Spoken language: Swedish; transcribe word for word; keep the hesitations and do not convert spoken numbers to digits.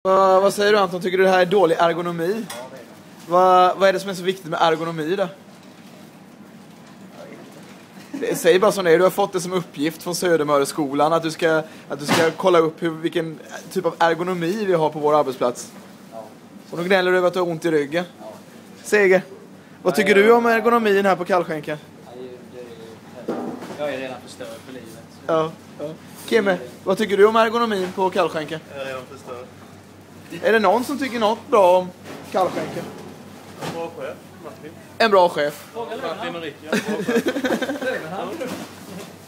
Vad, vad säger du Anton? Tycker du det här är dålig ergonomi? Vad, vad är det som är så viktigt med ergonomi då? Säg bara som det är. Du har fått det som uppgift från Södermöreskolan att du ska, att du ska kolla upp hur, vilken typ av ergonomi vi har på vår arbetsplats. Och då gnäller du över att du har ont i ryggen. Seger, vad tycker du om ergonomin här på Kallskänken? Jag är redan förstörd för livet. Ja, ja. Kimme, vad tycker du om ergonomin på Kallskänken? Jag är redan förstörd. Är det någon som tycker något bra om Kallskänken? En bra chef, Martin. En bra chef. Martin och Rickard.